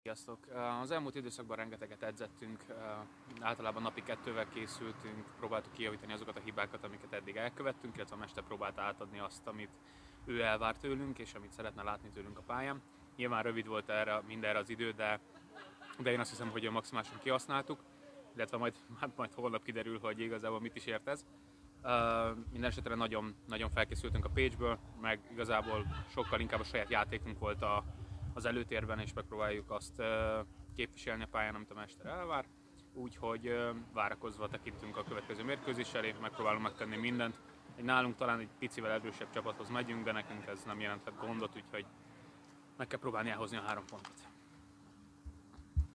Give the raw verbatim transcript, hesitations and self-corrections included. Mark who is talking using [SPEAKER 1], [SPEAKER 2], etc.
[SPEAKER 1] Sziasztok! Az elmúlt időszakban rengeteget edzettünk, általában napi kettővel készültünk, próbáltuk kijavítani azokat a hibákat, amiket eddig elkövettünk, illetve a mester próbálta átadni azt, amit ő elvár tőlünk, és amit szeretne látni tőlünk a pályán. Nyilván rövid volt erre, mindenre az idő, de, de én azt hiszem, hogy maximálisan kihasználtuk, illetve majd, majd holnap kiderül, hogy igazából mit is ért ez. Uh, minden esetre nagyon, nagyon felkészültünk a Pécsből, meg igazából sokkal inkább a saját játékunk volt a, az előtérben, és megpróbáljuk azt uh, képviselni a pályán, amit a mester elvár. Úgyhogy uh, várakozva tekintünk a következő mérkőzés elé, megpróbálunk megtenni mindent. Egy nálunk talán egy picivel erősebb csapathoz megyünk, de nekünk ez nem jelenthet gondot, úgyhogy meg kell próbálni elhozni a három pontot.